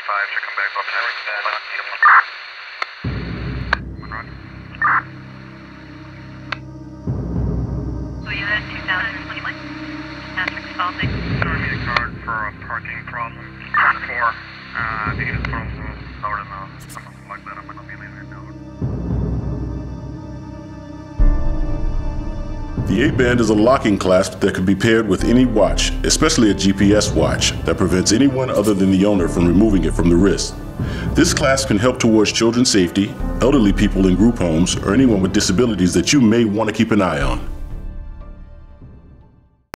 should come back up here. So you had 2021? Patrick Spalding. Showing me a card for a parking problem. 4, unit from Florida now. Something like that. I'm going to be leaving it down. The 8-band is a locking clasp that can be paired with any watch, especially a GPS watch, that prevents anyone other than the owner from removing it from the wrist. This clasp can help towards children's safety, elderly people in group homes, or anyone with disabilities that you may want to keep an eye on.